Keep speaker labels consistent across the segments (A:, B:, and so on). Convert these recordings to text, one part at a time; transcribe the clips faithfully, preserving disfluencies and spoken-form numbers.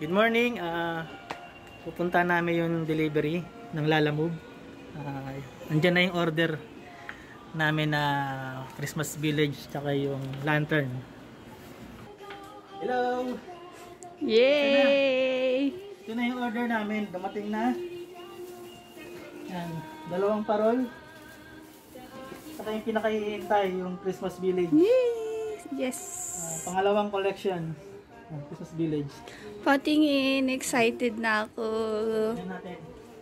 A: Good morning. Uh, pupunta namin yung delivery ng Lalamove. Uh, andyan na yung order namin na Christmas Village tsaka yung lantern. Hello!
B: Yay!
A: Ito na yung order namin. Dumating na. Yan. Dalawang parol. Tsaka yung pinakahihintay yung Christmas Village.
B: Yes! Yes!
A: Uh, pangalawang collection. Christmas Village.
B: Patingin, excited na ako.
A: Tignan natin.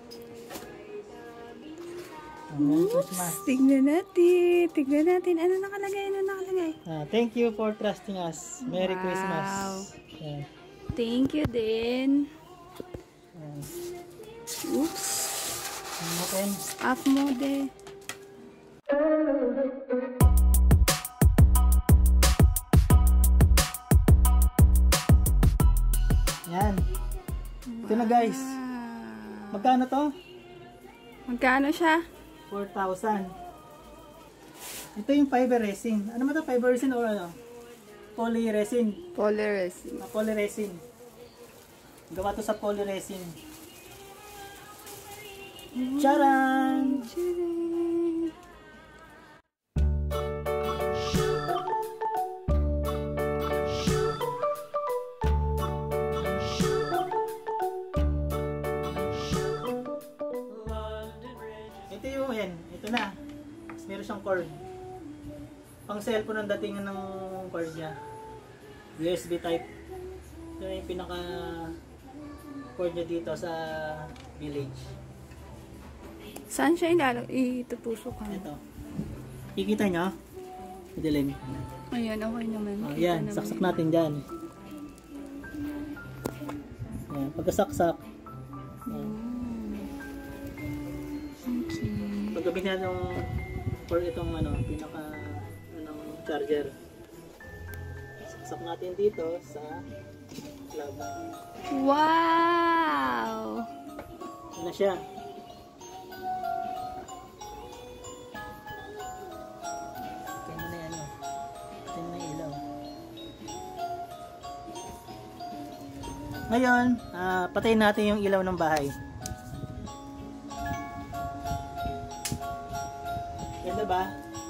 B: Oops, tignan natin. Tignan natin. Ano nakalagay? Ano nakalagay?
A: Uh, thank you for trusting us. Merry wow. Christmas. Yeah.
B: Thank you din.
A: Uh,
B: Oops.
A: natin.
B: Off mode.
A: Yan. Ito na guys. Magkano to?
B: Magkano siya?
A: four thousand. Ito yung fiber resin. Ano ba to? Fiber resin o ano? Polyresin.
B: Polyresin.
A: Ah, polyresin. Gawa to sa polyresin. Charan!
B: Charan!
A: Ito yung yan. Ito na. Meron siyang cord. Pang cellphone ang datingan ng cord niya. U S B type. Ito yung pinaka cord niya dito sa village.
B: Saan siya ilalo? Itutusok ka.
A: Ito. Kikita nyo? Madilim.
B: Ayan, okay naman.
A: Oh, yan. Saksak natin dyan. Yan. Pagkasaksak. Yan. Paggabi na yung for itong ano, pinaka anong charger. Saksak natin dito sa plug.
B: Wow!
A: Ano na siya? Tingnan na yan. Tingnan na yung ilaw. Ngayon, uh, patayin natin yung ilaw ng bahay. Ganda ba?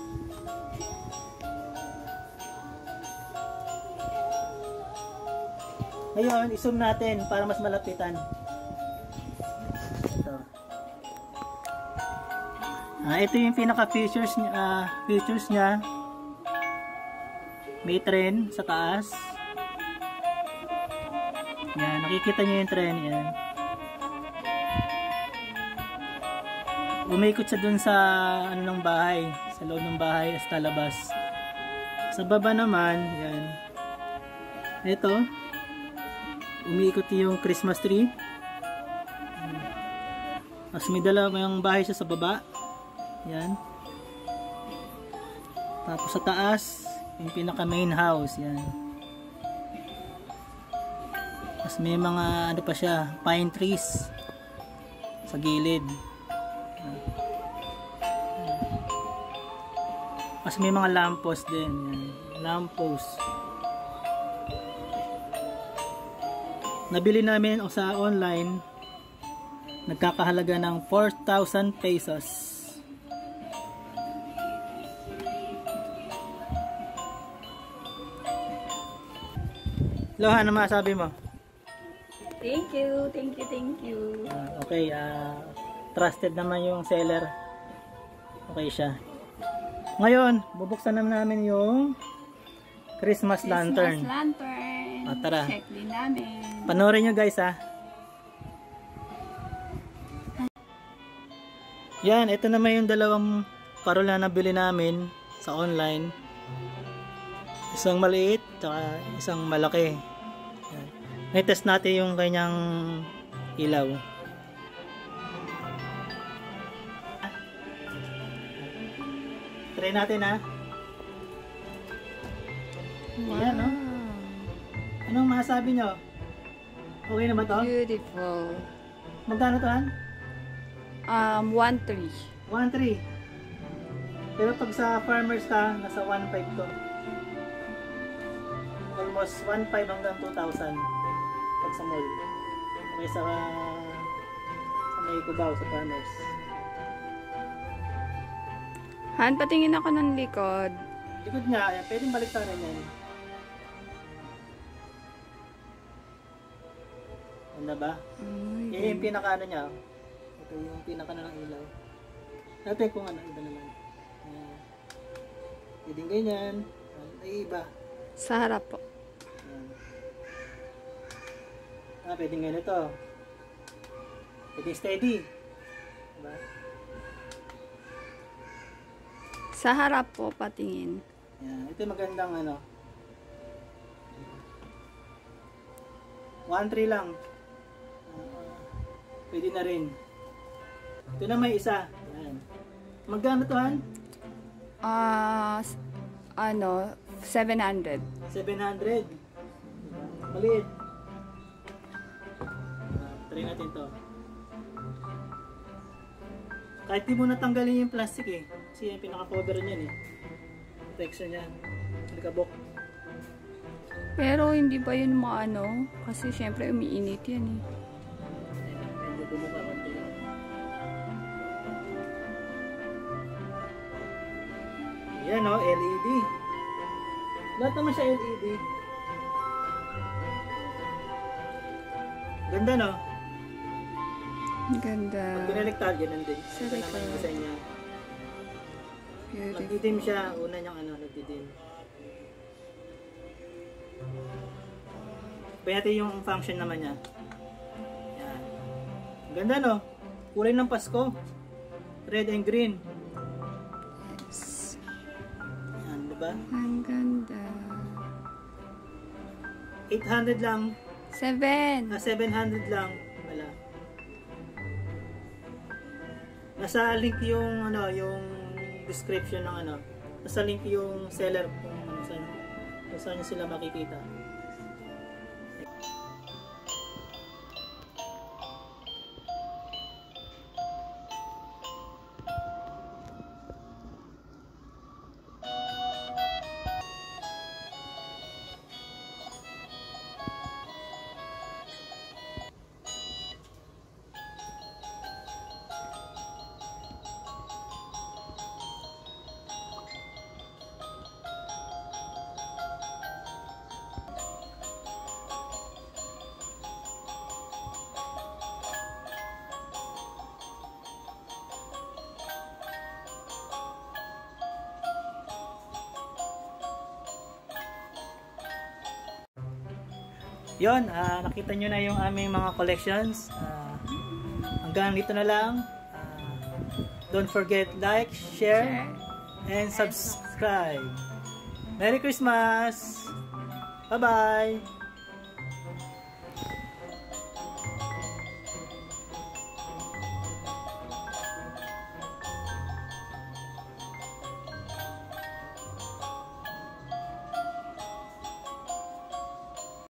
A: Ngayon, i-zoom natin para mas malapitan. Ito. Ah, ito yung pinaka features niya, uh, features niya. May tren sa taas. Yan, nakikita niyo yung tren yan. Umikot siya dun sa ano ng bahay, sa loob ng bahay hasta labas. Sa baba naman, yan. Ito, umiikot yung Christmas tree. Mas may dalawang bahay siya sa baba. Yan. Tapos sa taas, yung pinaka main house, yan. Mas may mga ano pa siya, pine trees sa gilid. Mas may mga lamppost din. Yan. Lamppost. Nabili namin o sa online. Nagkakahalaga ng four thousand pesos. Lohan, ano masabi mo?
B: Thank you, thank you, thank you.
A: Uh, okay, uh, trusted naman yung seller. Okay siya. Ngayon, bubuksan na namin yung Christmas, Christmas lantern.
B: Christmas lantern.
A: O, tara.
B: Check din namin.
A: Panoorin nyo guys ha. Yan, ito naman yung dalawang parol na nabili namin sa online. Isang maliit, tsaka isang malaki. Yan. May-test natin yung kanyang ilaw. Try natin ha.
B: Wow.
A: Ayan, no? Anong masasabi nyo? Okay na ba to?
B: Beautiful.
A: Magkano to han?
B: Um, one three.
A: one three. Pero pag sa farmers ka, nasa one five to. Almost one five hanggang two thousand. Pag pag sa mall. Okay, sa, sa may Cubao, sa Farmers.
B: Han, patingin ako ng likod.
A: Likod nga, ayan, pwedeng baliktaran yan. Ano ba?
B: Ay,
A: Yan yung pinaka ano niya. Ito yung pinaka na ng ilaw. Natin kung ano, iba naman. Ayan. Pwedeng ganyan. Ay, iba.
B: sa harap po.
A: Ayan. Ah, pwedeng ganito. Pwedeng steady. Diba?
B: Sa harap po, patingin.
A: Ayan. Ito yung magandang ano. one three lang. Uh, pwede na rin. Ito na may isa. Ayan. Magkano to, Han?
B: Ah, s- ano, seven hundred.
A: seven hundred. Maliit. Uh, try natin to. Kahit di mo natanggalin yung plastic eh. Kasi yung pinaka-cover niyan eh. Protection niyan. Alikabok.
B: Pero hindi ba yun maano? Kasi syempre umiinit yan eh.
A: Medyo bumuka konti lang. Yan o, L E D. Lahat naman siya L E D. Ganda no?
B: Ang ganda.
A: Pag binaliktad, ganun din.
B: Sa
A: Ito naman yung
B: likod.
A: design niya.
B: Beautiful.
A: Nagdidim siya. Una niyang ano, nagdidim. Pwede yung function naman niya. Yan. Ganda no? Kulay ng Pasko. Red and green.
B: Yes.
A: Yan, diba?
B: Ang ganda.
A: eight hundred lang.
B: Seven.
A: Na seven hundred lang. Wala. Nasa link yung ano, yung description ng ano. Nasa link yung seller kung ano saan, kung saan nyo sila makikita. Yon, ah, nakita nyo na yung aming mga collections. Ah, hanggang dito na lang. Ah, don't forget like, share, and subscribe. Merry Christmas! Bye-bye!